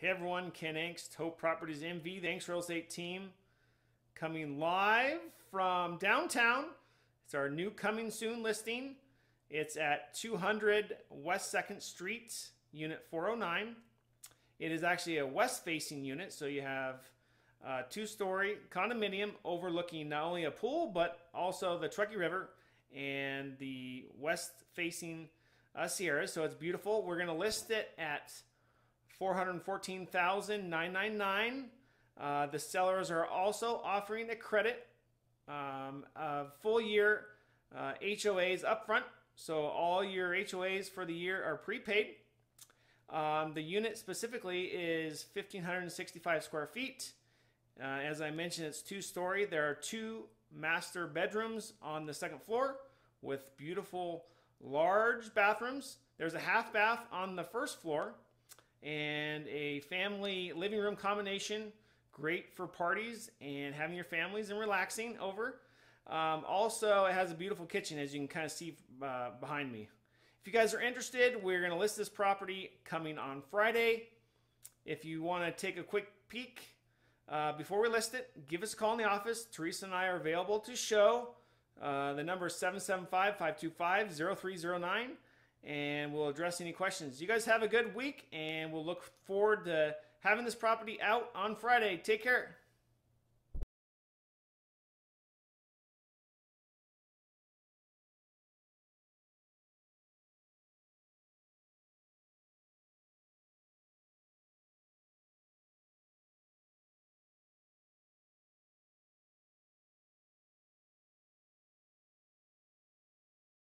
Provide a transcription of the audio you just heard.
Hey everyone, Ken Angst, Haute Properties NV, the Angst Real Estate team, coming live from downtown. It's our new coming soon listing. It's at 200 West 2nd Street, Unit 409. It is actually a west-facing unit, so you have a two-story condominium overlooking not only a pool, but also the Truckee River and the west-facing Sierras. So it's beautiful. We're going to list it at $414,999. The sellers are also offering a credit of full year HOAs upfront. So all your HOAs for the year are prepaid. The unit specifically is 1,565 square feet. As I mentioned, it's two-story. There are two master bedrooms on the second floor with beautiful large bathrooms. There's a half bath on the first floor and a family living room combination. Great for parties and having your families and relaxing over. Also, it has a beautiful kitchen, as you can kind of see behind me. If you guys are interested, we're going to list this property coming on Friday. If you want to take a quick peek before we list it, give us a call in the office. Teresa and I are available to show. The number is 775-525-0309. And we'll address any questions. You guys have a good week, and we'll look forward to having this property out on Friday. Take care.